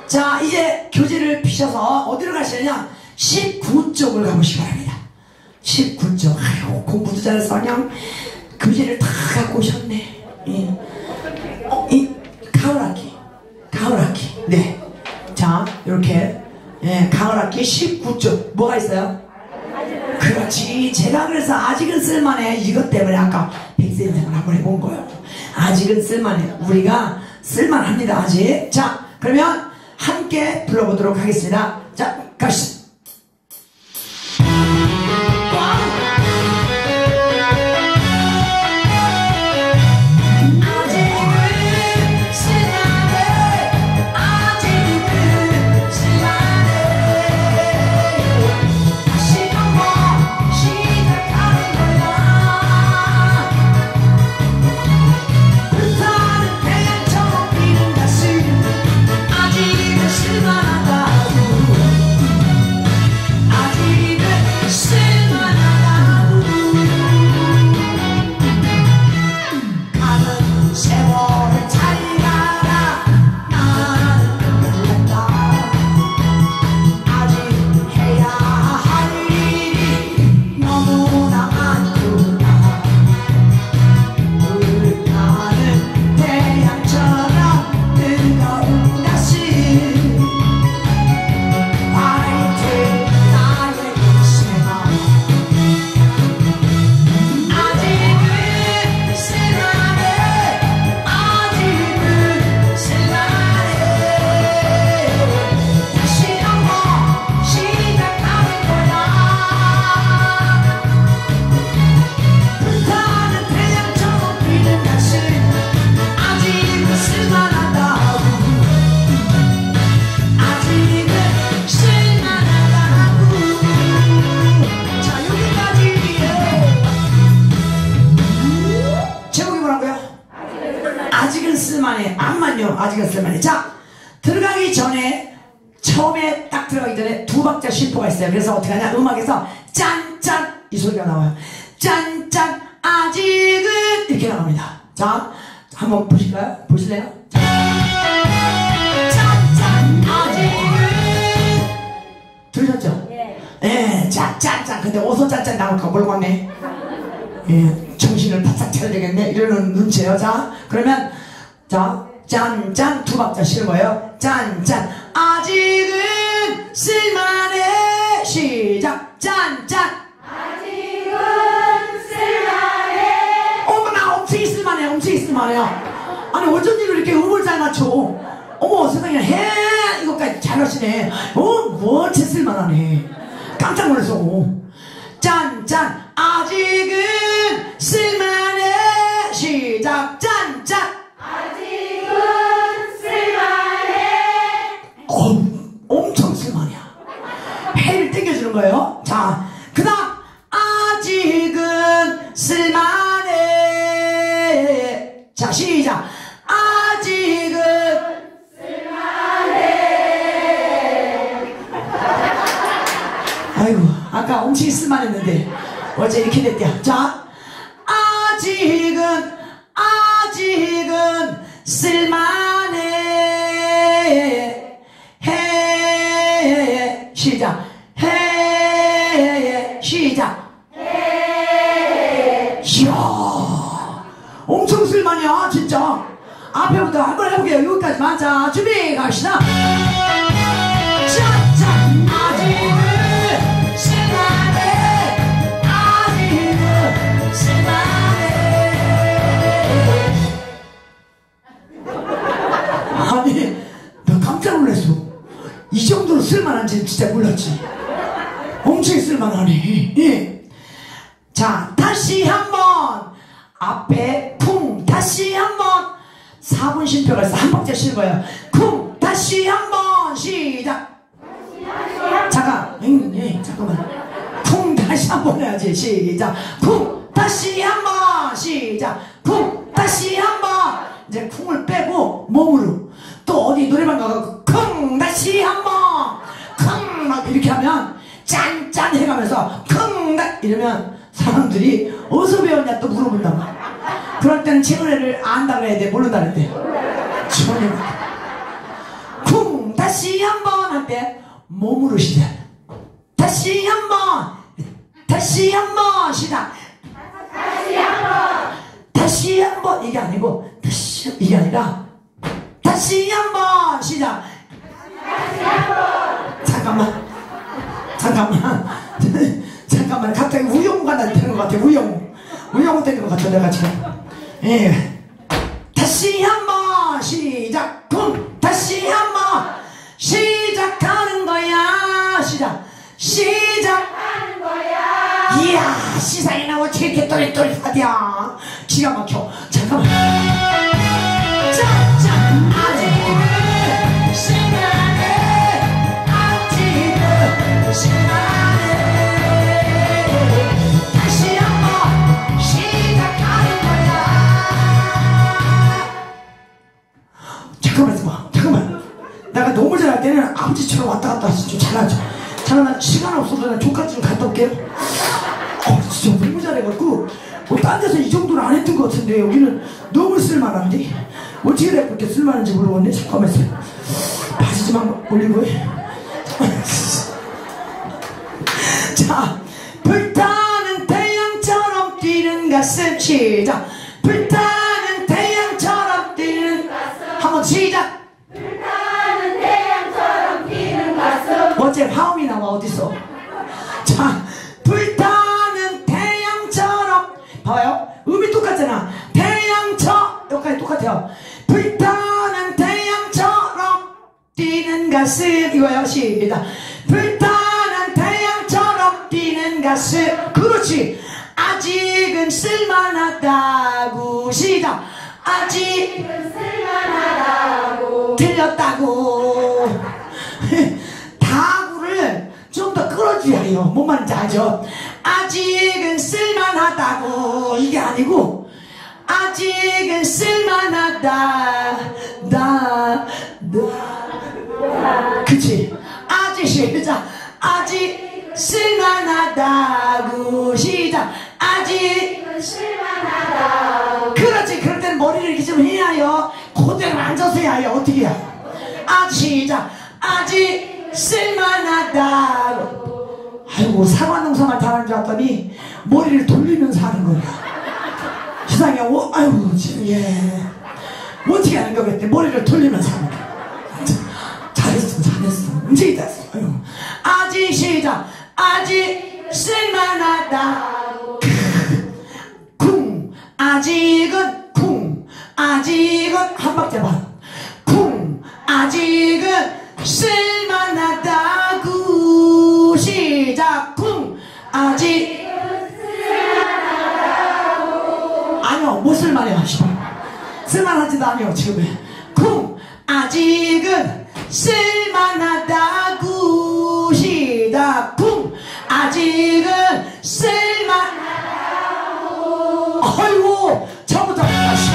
자, 이제 교재를 피셔서 어디로 가시느냐? 19쪽을 가보시기 바랍니다. 19쪽. 아이고, 공부도 잘해서 그냥 교재를 다 갖고 오셨네. 이 가을학기. 가을학기. 네. 자, 이렇게. 예, 가을학기 19쪽. 뭐가 있어요? 그렇지. 제가 그래서 아직은 쓸만해. 이것 때문에 아까 백센생을 한번 해본 거예요. 아직은 쓸만해. 우리가 쓸만합니다. 아직. 자, 그러면 함께 불러보도록 하겠습니다. 자, 가시죠. 아직은 쓸만해. 자, 들어가기 전에 처음에 딱 들어가기 전에 두 박자 심포가 있어요. 그래서 어떻게 하냐, 음악에서 짠짠 이 소리가 나와요. 짠짠 아직은 이렇게 나옵니다. 자, 한번 보실까요? 보실래요? 짠짠 아직은 들으셨죠? 예, 자, 짠짠. 근데 어디서 짠짠 나올까 모르겠네. 예, 정신을 바싹 차려야 되겠네. 이러는 눈치예요. 자, 그러면 자, 짠짠 두 박자 실은 거예요. 짠짠 아직은 쓸만해. 시작. 짠짠 아직은 쓸만해. 어머나, 엄청 쓸만해. 엄청 쓸만해요. 아니, 어쩐 일로 이렇게 음을 잘 맞춰. 어머, 세상에, 해 이것까지 잘하시네. 뭐 제 쓸만하네. 깜짝 놀랐어. 짠짠 아직은 쓸만해. 시작. 짠짠 엄청 쓸만해요. 해를 땡겨주는 거예요. 자, 그 다음 아직은 쓸만해. 자, 시작. 아직은 쓸만해. 아이고, 아까 엄청 쓸만했는데 어제 이렇게 됐대요. 자, 아직은 쓸만해. 해 시작. 해 시작. 이야, 엄청 쓸만해요 진짜. 앞에부터 한번 해볼게요. 여기까지만. 자, 준비 갑시다. 짠짠 아직은 쓸만해. 아직은 쓸만해. 아니, 나 깜짝 놀랐어. 이 정도로 쓸만한지는 진짜 몰랐지. 엄청 쓸만하네. 예. 자, 다시 한번 앞에 쿵, 다시 한번 4분 쉼표가 있어. 한 박자 쉬는 거예요. 쿵, 다시 한번 시작. 잠깐, 잠깐만. 쿵, 다시 한번 해야지. 시작. 쿵, 다시 한번 시작. 쿵, 다시 한번. 이제 쿵을 빼고 몸으로 또 어디 노래방 가서 쿵, 다시 한번 쿵, 막 이렇게 하면 짠짠 해가면서 쿵, 이러면 사람들이 어디서 배웠냐 또 물어본단 말이야. 그럴 때는 제 노래를 안다고 해야 돼, 모른다는데. 전혀 쿵, 다시 다시 한번 할 때 몸으로 시작. 다시 한번 시작. 다시 한번 이게 아니고 이게 아니라 다시 한번 시작. 잠깐만 갑자기 우영우가 되는 것 같아. 우영우 되는 것 같아 내가 지금. 예. 다시 한번 시작. 다시 한번 시작하는 거야. 시작하는 거야. 이야, 시상이 나고 이렇게 또릿또릿하디야. 기가 막혀. 잠깐만. 짠짠. 아직은 시간에 아직은 시간에 다시 한번 시작하는 거야. 잠깐만. 내가 너무 잘할 때는 아버지처럼 왔다 갔다 좀 잘하죠. 나 시간 없어서 나 조카집 좀 갔다 올게요. 진짜 너무 잘해갖고 딴 데서 이 정도는 안 했던 것 같은데 여기는 너무 쓸만한데 어떻게 해야 그렇게 쓸만한지 모르겠네. 잠깐만 있어요. 바지 좀 한번 올리고. 자, 불타는 태양처럼 뛰는 가슴 시작. 불타는 태양처럼 뛰는 가슴 한번 시작. 불타는 태양처럼 뛰는 가슴. 어째 화음이 나와 어디서? 자, 불타는 태양처럼 봐요. 음이 똑같잖아. 여기까지 똑같아요. 불타는 태양처럼 뛰는 가슴 이거요. 시작. 불타는 태양처럼 뛰는 가슴. 그렇지. 아직은 쓸만하다고 시작. 아직은 쓸만하다고. 틀렸다고. 다구를 좀 더 끌어줘야 해요. 뭔 말인지 알죠? 아직은 쓸만하다고 이게 아니고 아직은 쓸만하다. 그치? 아직 시작. 아직 쓸만하다고 시작. 아직은 쓸만하다고. 그렇지. 그럴 땐 머리를 이렇게 좀 해야 해요. 그대로 앉아서 해야 해요. 어떻게 해요? 아직 시작. 아직 쓸만하다고. 아이고, 사과농사만 잘하는 줄 알았더니 머리를 돌리면서 하는 거야. 세상에. 아이고 예. 어떻게 하는 거겠대. 머리를 돌리면서 하는 거야. 잘했어. 이제 됐어. 아직 시작. 아직 쓸만하다. 쿵. 아직은 쿵. 아직은 한 박자 반. 쿵. 아직은 쓸만하다구. 시작. 쿵. 아직은 쓸만하다구. 아니요, 못 쓸만해요. 쓸만하지도 않아요 지금. 쿵. 아직은 쓸만하다구. 시작. 쿵. 아직은 쓸만하다구. 아이고, 처음부터 다시.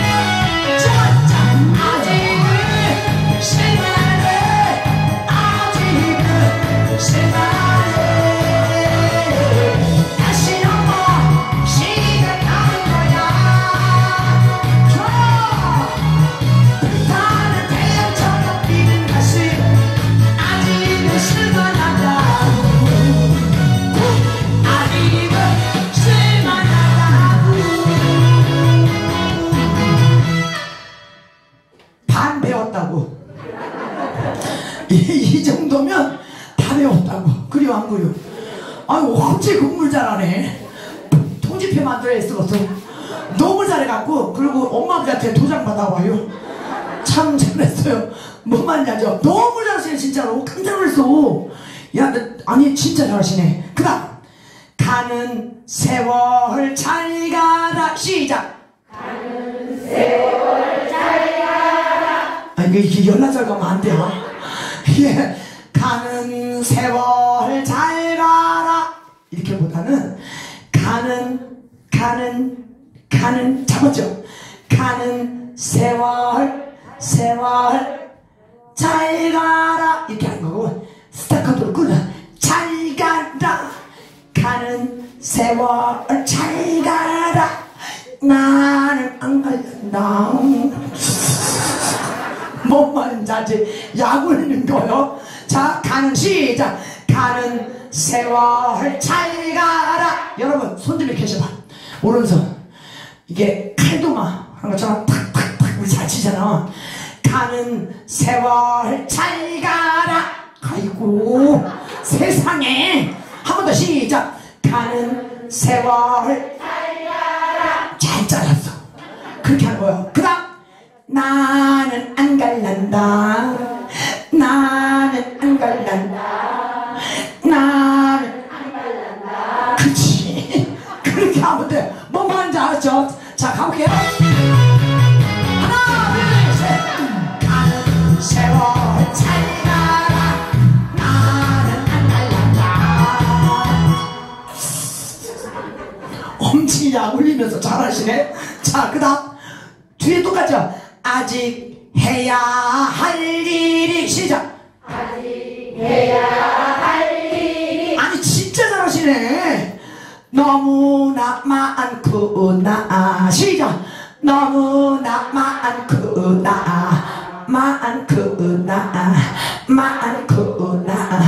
이 정도면 다 배웠다고. 그리고 안 그려? 아유, 어째 공부를 잘하네. 통지표 만들어야 쓰겠어. 너무 잘해갖고. 그리고 엄마 아버지한테 도장 받아와요. 참 잘했어요. 뭐 말이냐죠. 너무 잘하시네 진짜로. 깜짝 놀랐어. 야, 아니 진짜 잘하시네. 그 다음 가는 세월 잘 가라. 시작. 가는 세월 잘 가라. 아니 이게 연락잘 가면 안 돼요. 예, 가는 세월 잘 가라. 이렇게 보다는 가는 잡았죠. 가는 세월 잘 가라. 이렇게 하는 거고 스타카토로 끌어. 잘 가라. 가는 세월 잘 가라. 나는 안 갈란다. 뭔 말인지 알지? 약 올리는 거요. 자, 가는 시작. 가는 세월 잘 가라. 여러분 손 좀 이렇게 해봐. 오른손 이게 칼도마 하는 것처럼 탁탁탁 우리 잘 치잖아. 가는 세월 잘 가라. 아이고 세상에. 한 번 더 시작. 가는 세월 잘 가라. 잘 잘랐어. 그렇게 하는 거예요. 그 다음 나는 안 갈란다. 나는 안 갈란다. 나는 안 갈란다. 그치. 그렇게 하면 돼. 뭔 말인지 알았죠? 자, 가볼게요. 하나, 둘, 셋. 가는 세월 잘 가라. 나는 안 갈란다. 엄지 약 올리면서 잘하시네. 자, 그 다음 뒤에 똑같죠? 아직 해야 할 일이 시작. 아직 해야 할 일이. 아니 진짜 잘하시네. 너무나 많구나. 시작. 너무나 많구나. 많구나. 많구나.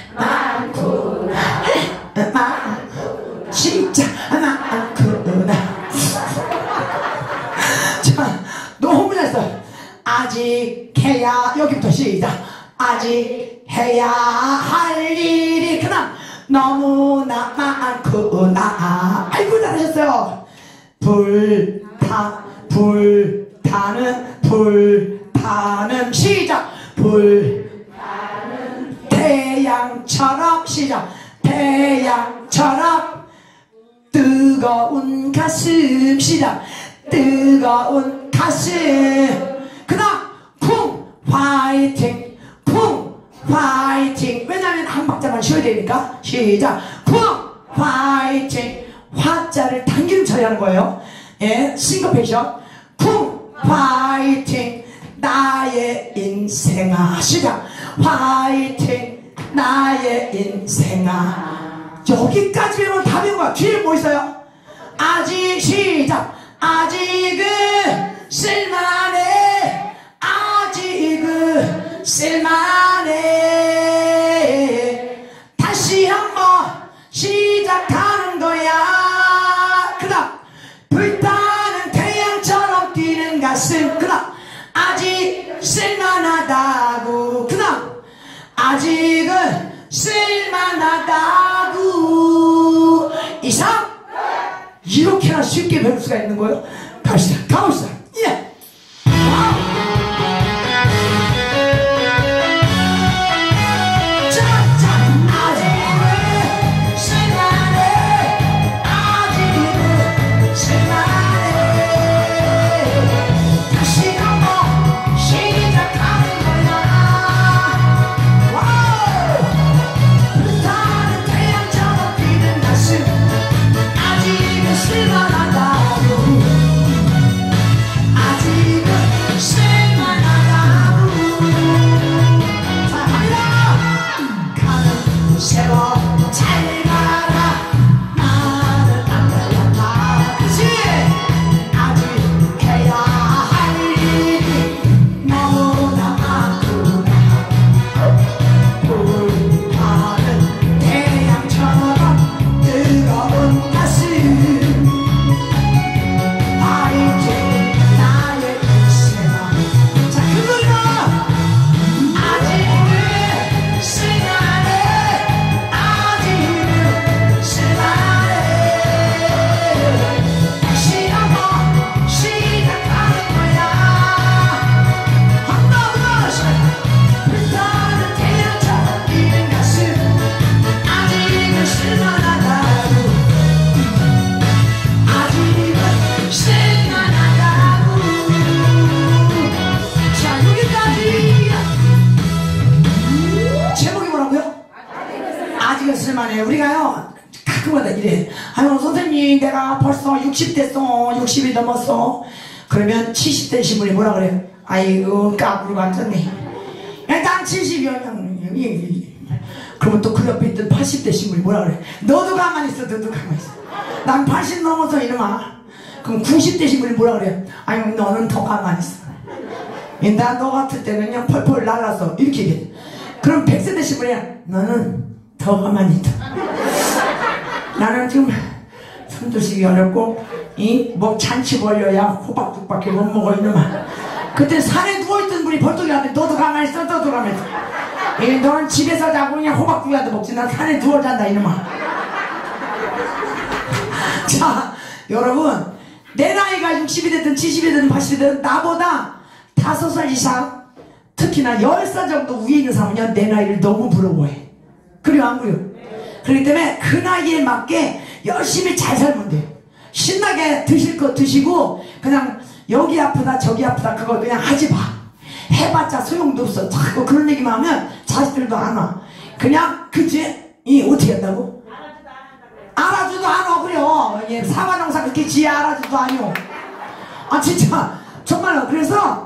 많구나. 시작. 많구나. 자, 너무 잘했어. 아직 해야, 여기부터 시작. 아직 해야 할 일이. 그 다음 너무나 많구나. 아이고 잘하셨어요. 불타는 시작. 불타는 태양처럼 시작. 태양처럼 뜨거운 가슴 시작. 뜨거운 가슴. 그 다음 쿵 화이팅. 쿵 화이팅. 왜냐면 한 박자만 쉬어야 되니까. 시작. 쿵 화이팅. 화자를 당기는 처리하는 거예요. 예, 싱거페이션. 쿵 화이팅. 나의 인생아. 시작. 화이팅. 나의 인생아. 여기까지 배우면 다 배운 거야. 뒤에 뭐 있어요? 아직. 시작. 아직은 쓸만해. 아직은 쓸만해. 다시 한번 시작하는 거야. 그 다음 불타는 태양처럼 뛰는 가슴. 그 다음 아직 쓸만하다고. 그 다음 아직은 쓸만하다고. 이상. 이렇게나 쉽게 배울 수가 있는 거예요? 갑시다. 가봅시다. 예. 우리가요 가끔마다 이래. 아유 선생님 내가 벌써 60 됐어. 60이 넘었어. 그러면 70대 신분이 뭐라 그래요? 아이고 까불고 앉았네. 난 70이야. 그러면 또 그 옆에 있던 80대 신분이 뭐라 그래? 너도 가만히 있어. 너도 가만히 있어. 난 80 넘어서 이놈아. 그럼 90대 신분이 뭐라 그래? 아유 너는 더 가만히 있어. 나 너 같을 때는 그냥 펄펄 날라서 이렇게 얘기해. 그럼 100세 되신 분이 너는 더 가만히 있다. 나는 지금 숨도 쉬기 어렵고 뭐 잔치 벌려야 호박죽밖에 못 먹어 이놈아. 그때 산에 누워있던 분이 벌떡이라는데 너도 가만히 있어. 너도 가만히 있어. 너는 집에서 자고 그냥 호박죽이라도 먹지. 난 산에 누워 잔다 이놈아. 자 여러분, 내 나이가 60이 됐든 70이 됐든 80이 됐든 나보다 5살 이상, 특히나 10살 정도 위에 있는 사람은요 내 나이를 너무 부러워해. 그래요 안 그래요? 그렇기 때문에 그 나이에 맞게 열심히 잘 살면 돼요. 신나게 드실 거 드시고 그냥 여기 아프다 저기 아프다 그거 그냥 하지 마. 해봤자 소용도 없어. 자꾸 그런 얘기만 하면 자식들도 안 와. 그냥 그치? 어떻게 한다고? 알아주도 안 와. 그래요. 사과농사 그렇게 지혜 알아주도 아니오. 아 진짜 정말로. 그래서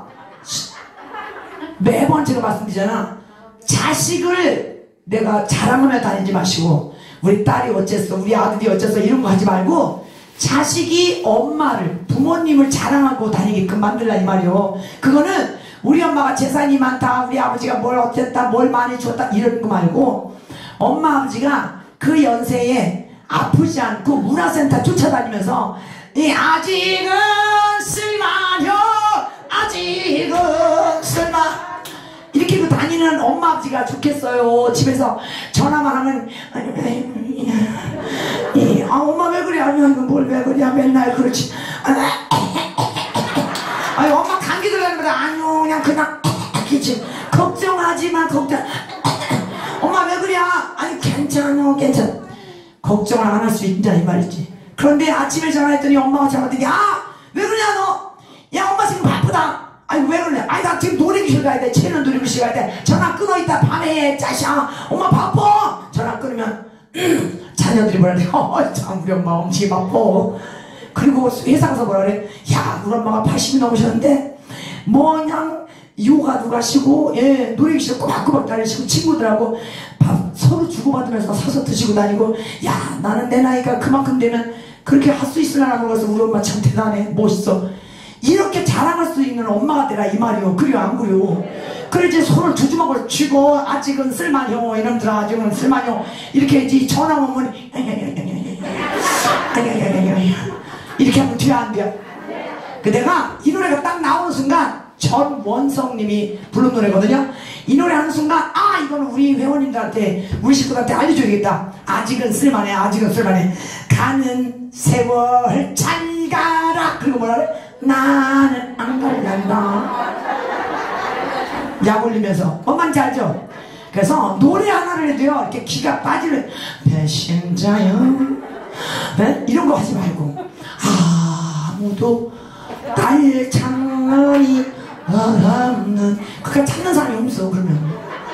매번 제가 말씀드리잖아. 자식을 내가 자랑하며 다니지 마시고 우리 딸이 어째서 우리 아들이 어째서 이런 거 하지 말고 자식이 엄마를 부모님을 자랑하고 다니게끔 만들라 이 말이요. 그거는 우리 엄마가 재산이 많다 우리 아버지가 뭘 어땠다 뭘 많이 줬다 이런 거 말고 엄마 아버지가 그 연세에 아프지 않고 문화센터 쫓아다니면서 아직은 쓸만요 아직은 쓸만 이렇게 그 다니는 엄마 아버지가 좋겠어요. 집에서 전화만 하면 엄마 왜 그래 하면 뭘 왜 그래 맨날 그렇지. 아니 엄마 감기 들어가는 거다. 아니요 그냥 기침 걱정하지마 걱정. 엄마 왜 그래. 아니 괜찮아 괜찮아. 걱정을 안 할 수 있다 이 말이지. 그런데 아침에 전화했더니 엄마가 전화했더니 왜 그러냐 너. 야 엄마 지금 바쁘다. 아니 왜 그래. 아니 나 지금 놀이기실 가야 돼. 채널 놀이기실 가야 돼. 전화 끊어 있다 밤에 해 짜샤. 엄마 바빠. 전화 끊으면 자녀들이 뭐라 그래. 참 우리 엄마 엄청 바빠. 그리고 회사 가서 뭐라 그래. 야 우리 엄마가 80이 넘으셨는데 뭐 그냥 요가도 가시고 놀이기실 꼬박꼬박 다니시고 친구들하고 밥 서로 주고받으면서 사서 드시고 다니고. 야 나는 내 나이가 그만큼 되면 그렇게 할 수 있으려나 몰라서 우리 엄마 참 대단해 멋있어. 이렇게 자랑할 수 있는 엄마가 되라 이 말이요. 그래요 안 그래요? 그래 이제 손을 두 주먹을 쥐고 아직은 쓸만요 이놈들아 아직은 쓸만요 이렇게 이제 전화 오면 이렇게 하면 돼야 안 돼요? 그 내가 이 노래가 딱 나오는 순간 전원성님이 부른 노래거든요. 이 노래 하는 순간 이거는 우리 회원님들한테 우리 식구들한테 알려줘야겠다. 아직은 쓸만해 아직은 쓸만해. 가는 세월 잘 가라. 그리고 뭐라 그래? 나는 안 갈란다. 약 올리면서 뭔지 알죠? 그래서 노래 하나를 해도요 이렇게 기가 빠지는 배신자여 이런 거 하지 말고 아무도 날 찾는 없는 그러니까 찾는 사람이 없어. 그러면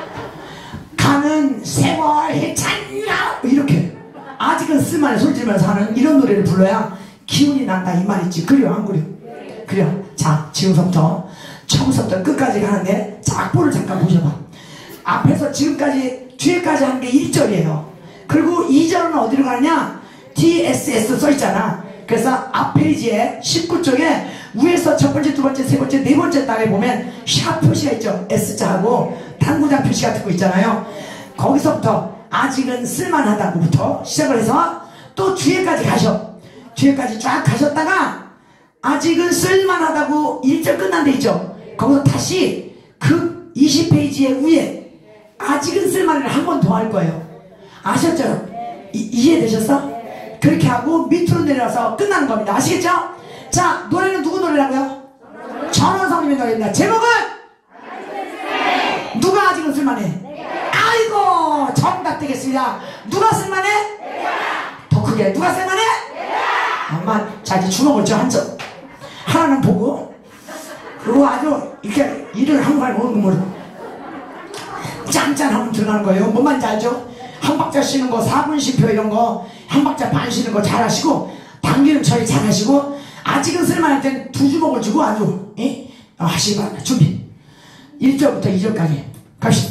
가는 세월 찬나 이렇게 아직은 쓸만해 솔직히면서 하는 이런 노래를 불러야 기운이 난다 이 말이지. 그래요 안 그래요? 그래요. 자 지금부터 처음부터 끝까지 가는데 자 악보를 잠깐 보셔봐. 앞에서 지금까지 뒤에까지 하는 게 1절이에요 그리고 2절은 어디로 가느냐 DSS 써있잖아. 그래서 앞 페이지에 19쪽에 위에서 첫 번째 두 번째 세 번째 네 번째 단에 보면 샵 표시가 있죠. S자하고 당구장 표시 같은 거 있잖아요. 거기서부터 아직은 쓸만하다고부터 시작을 해서 또 뒤에까지 가셔. 뒤에까지 쫙 가셨다가 아직은 쓸만하다고 1절 끝난 데 있죠. 거기서 다시 그 20페이지의 위에 아직은 쓸만을 한 번 더 할 거예요. 아셨죠? 이해되셨어? 그렇게 하고 밑으로 내려서 끝나는 겁니다. 아시겠죠? 자 노래는 누구 노래라고요? 전원성님의 노래입니다. 제목은? 누가 아직은 쓸만해? 아이고 정답 되겠습니다. 누가 쓸만해? 더 크게 누가 쓸만해? 엄마 자 이제 주먹을 줘 한쪽 하나는 보고 그리고 아주 이렇게 일을 한 발 오는 거로 짠짠하면 들어가는 거예요. 뭔 말인지 알죠? 한 박자 쉬는 거 4분씩표 이런 거 한 박자 반 쉬는 거 잘하시고 당기는 처리 잘하시고 아직은 쓸만할 땐 두 주먹을 주고 아주 하시기 바랍니다. 준비 1절부터 2절까지 갑시다.